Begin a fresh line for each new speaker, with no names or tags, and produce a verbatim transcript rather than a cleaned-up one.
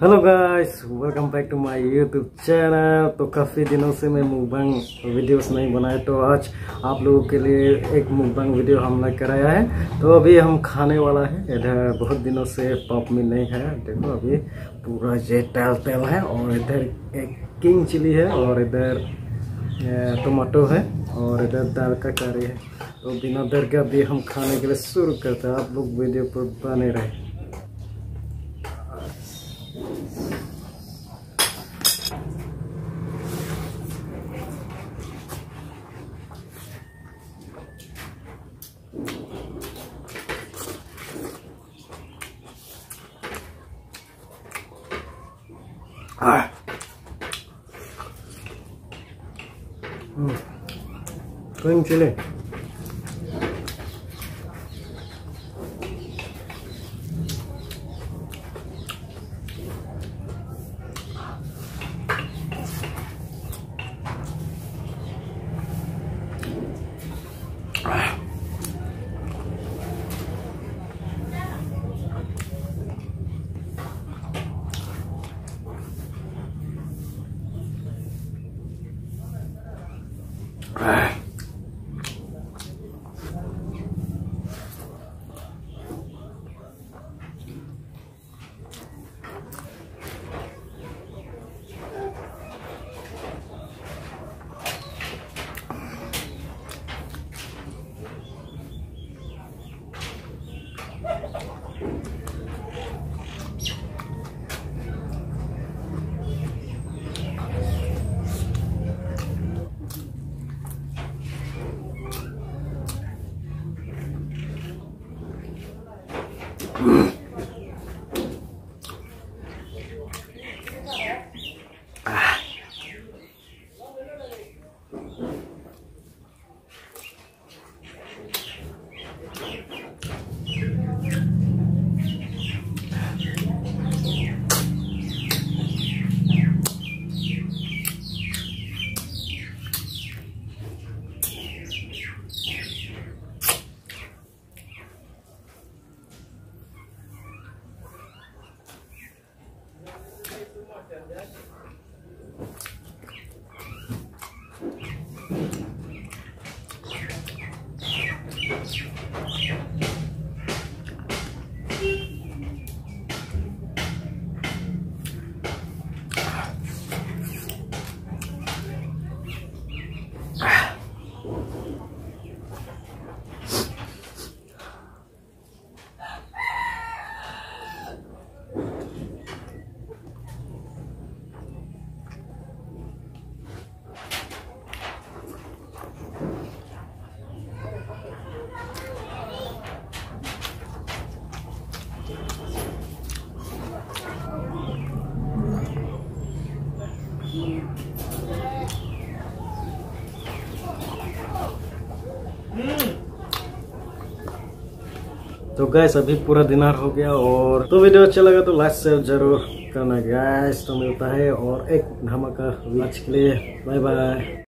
Hello guys, welcome back to my YouTube channel. तो काफ़ी दिनों से मैं मुकबांग वीडियोस नहीं बनाए, तो आज आप लोगों के लिए एक मुकबांग वीडियो हमने कराया है। तो अभी हम खाने वाला है। इधर बहुत दिनों से पॉप मिल नहीं खाया। देखो अभी पूरा ये तेल तेल है, और इधर एक किंग चिली है, और इधर टमाटो है, और इधर दाल का करी है। तो बिना देर के अभी हम खाने के लिए शुरू करते हैं। आप लोग वीडियो पर बने रहे। Ah. Hmm. Kering chili. Ah. Ah. तो गैस अभी पूरा डिनर हो गया, और तो वीडियो अच्छा लगा तो लाइक शेयर जरूर करना गैस। तो मिलता है और एक धमाका लंच के लिए। Bye bye.